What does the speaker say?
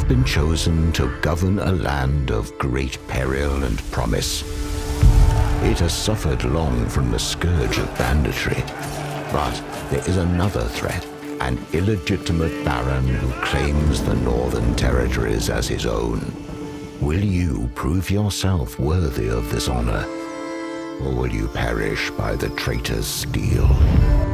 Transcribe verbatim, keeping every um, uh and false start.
been chosen to govern a land of great peril and promise. It has suffered long from the scourge of banditry, but there is another threat, an illegitimate baron who claims the northern territories as his own. Will you prove yourself worthy of this honor, or will you perish by the traitor's steel?